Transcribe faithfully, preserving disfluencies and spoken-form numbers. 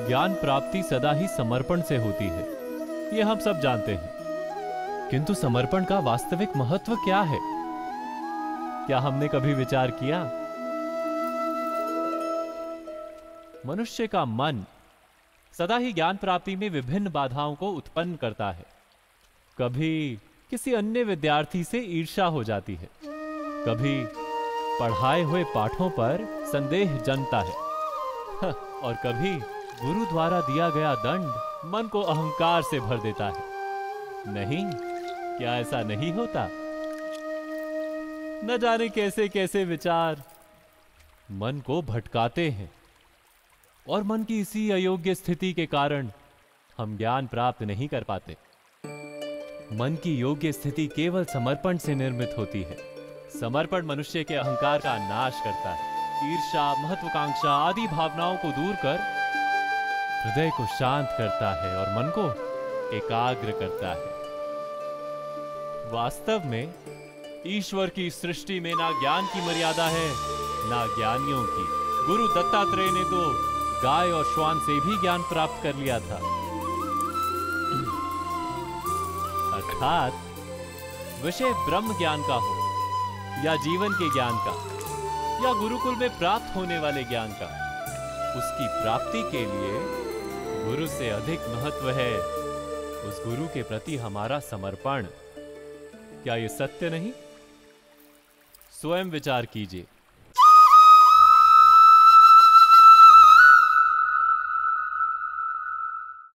ज्ञान प्राप्ति सदा ही समर्पण से होती है, ये हम सब जानते हैं। किंतु समर्पण का वास्तविक महत्व क्या है? क्या हमने कभी विचार किया? मनुष्य का मन सदा ही ज्ञान प्राप्ति में विभिन्न बाधाओं को उत्पन्न करता है। कभी किसी अन्य विद्यार्थी से ईर्ष्या हो जाती है, कभी पढ़ाए हुए पाठों पर संदेह जन्मता है और कभी गुरु द्वारा दिया गया दंड मन को अहंकार से भर देता है। नहीं, क्या ऐसा नहीं होता? न जाने कैसे कैसे विचार मन को भटकाते हैं और मन की इसी अयोग्य स्थिति के कारण हम ज्ञान प्राप्त नहीं कर पाते। मन की योग्य स्थिति केवल समर्पण से निर्मित होती है। समर्पण मनुष्य के अहंकार का नाश करता है, ईर्ष्या, महत्वाकांक्षा आदि भावनाओं को दूर कर हृदय को शांत करता है और मन को एकाग्र करता है। वास्तव में ईश्वर की सृष्टि में ना ज्ञान की मर्यादा है, ना ज्ञानियों की। गुरु दत्तात्रेय ने तो गाय और श्वान से भी ज्ञान प्राप्त कर लिया था। अर्थात विषय ब्रह्म ज्ञान का हो या जीवन के ज्ञान का या गुरुकुल में प्राप्त होने वाले ज्ञान का, उसकी प्राप्ति के लिए गुरु से अधिक महत्व है उस गुरु के प्रति हमारा समर्पण। क्या यह सत्य नहीं? स्वयं विचार कीजिए।